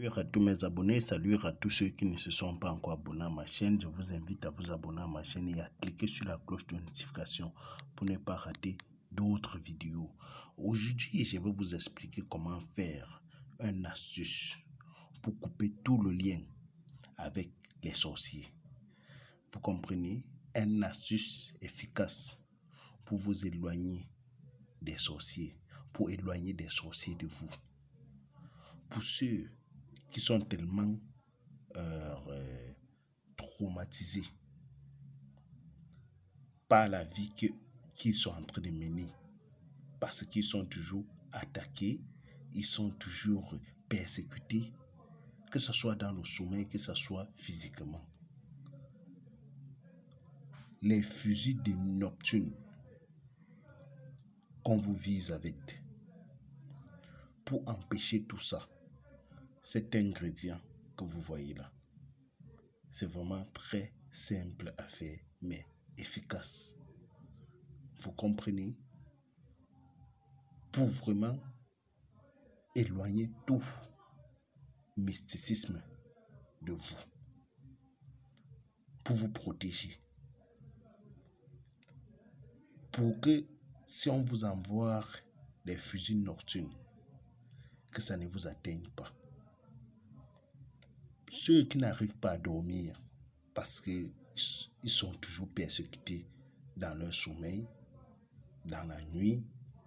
Salut à tous mes abonnés, salut à tous ceux qui ne se sont pas encore abonnés à ma chaîne. Je vous invite à vous abonner à ma chaîne et à cliquer sur la cloche de notification pour ne pas rater d'autres vidéos. Aujourd'hui, je vais vous expliquer comment faire une astuce pour couper tout le lien avec les sorciers. Vous comprenez? Une astuce efficace pour vous éloigner des sorciers, pour éloigner des sorciers de vous. Pour ceux qui sont tellement traumatisés par la vie qu'ils sont en train de mener, parce qu'ils sont toujours attaqués, ils sont toujours persécutés, que ce soit dans le sommeil, que ce soit physiquement. Les fusils de Neptune qu'on vous vise avec, pour empêcher tout ça, cet ingrédient que vous voyez là, c'est vraiment très simple à faire, mais efficace. Vous comprenez? Pour vraiment éloigner tout mysticisme de vous, pour vous protéger, pour que si on vous envoie des fusils nocturnes, que ça ne vous atteigne pas. Ceux qui n'arrivent pas à dormir parce qu'ils sont toujours persécutés dans leur sommeil, dans la nuit,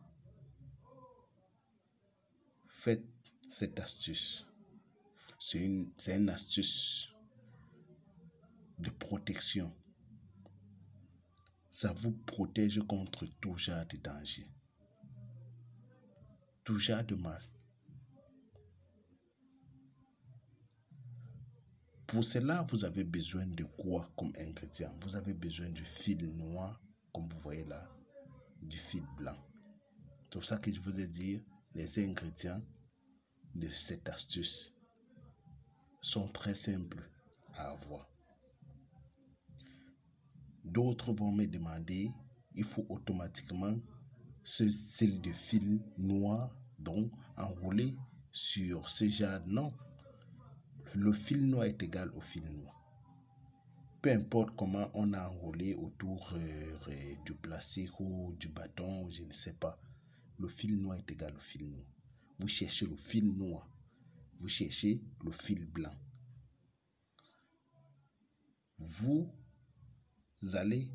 faites cette astuce. C'est une astuce de protection. Ça vous protège contre tout genre de danger, tout genre de mal. Pour cela, vous avez besoin de quoi comme ingrédient? Vous avez besoin du fil noir, comme vous voyez là, du fil blanc. C'est pour ça que je vous ai dit, les ingrédients de cette astuce sont très simples à avoir. D'autres vont me demander, il faut automatiquement ce style de fil noir, donc enroulé sur ce genre. Non, le fil noir est égal au fil noir. Peu importe comment on a enroulé autour du plastique ou du bâton, je ne sais pas. Le fil noir est égal au fil noir. Vous cherchez le fil noir, vous cherchez le fil blanc. Vous allez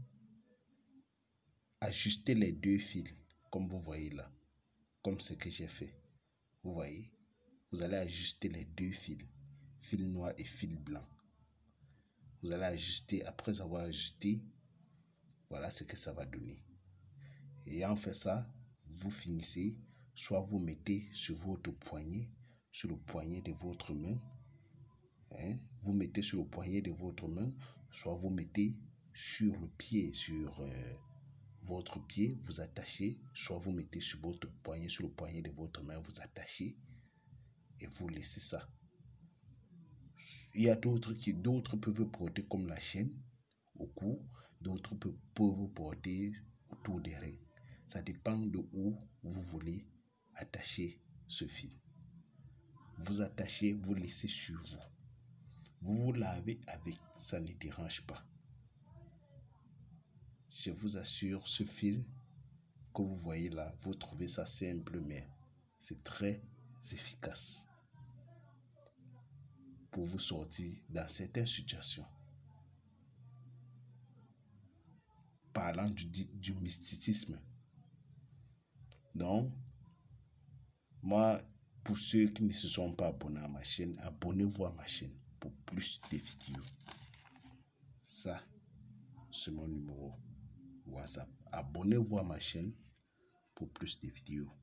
ajuster les deux fils, comme vous voyez là, comme ce que j'ai fait. Vous voyez, vous allez ajuster les deux fils, fil noir et fil blanc. Vous allez ajuster, après avoir ajusté, voilà ce que ça va donner. Et en fait ça, vous finissez, soit vous mettez sur votre poignet, sur le poignet de votre main, vous mettez sur le poignet de votre main, soit vous mettez sur le pied, sur votre pied, vous attachez, soit vous mettez sur votre poignet, sur le poignet de votre main, vous attachez et vous laissez ça. Il y a d'autres peuvent porter comme la chaîne au cou, d'autres peuvent vous porter autour des reins. Ça dépend de où vous voulez attacher ce fil. Vous attachez, vous laissez sur vous. Vous vous lavez avec, ça ne dérange pas. Je vous assure, ce fil que vous voyez là, vous trouvez ça simple, mais c'est très efficace pour vous sortir dans certaines situations. Parlant du mysticisme. Donc, moi, pour ceux qui ne se sont pas abonnés à ma chaîne, abonnez-vous à ma chaîne pour plus de vidéos. Ça, c'est mon numéro WhatsApp. Abonnez-vous à ma chaîne pour plus de vidéos.